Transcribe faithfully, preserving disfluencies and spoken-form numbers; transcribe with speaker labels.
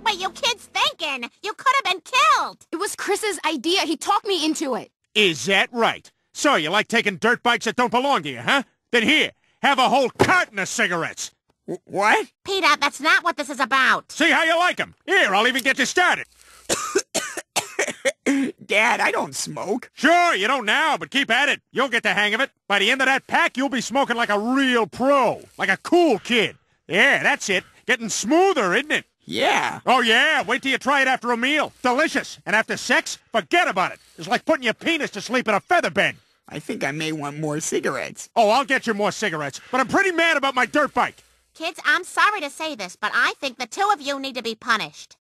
Speaker 1: What were you kids thinking? You could have been killed.
Speaker 2: It was Chris's idea. He talked me into it.
Speaker 3: Is that right? So you like taking dirt bikes that don't belong to you, huh? Then here, have a whole carton of cigarettes.
Speaker 4: W what?
Speaker 1: Peter, that's not what this is about.
Speaker 3: See how you like 'em. Here, I'll even get you started.
Speaker 4: Dad, I don't smoke.
Speaker 3: Sure, you don't now, but keep at it. You'll get the hang of it. By the end of that pack, you'll be smoking like a real pro. Like a cool kid. Yeah, that's it. Getting smoother, isn't it?
Speaker 4: Yeah.
Speaker 3: Oh, yeah. Wait till you try it after a meal. Delicious. And after sex, forget about it. It's like putting your penis to sleep in a feather bed.
Speaker 4: I think I may want more cigarettes.
Speaker 3: Oh, I'll get you more cigarettes. But I'm pretty mad about my dirt bike.
Speaker 1: Kids, I'm sorry to say this, but I think the two of you need to be punished.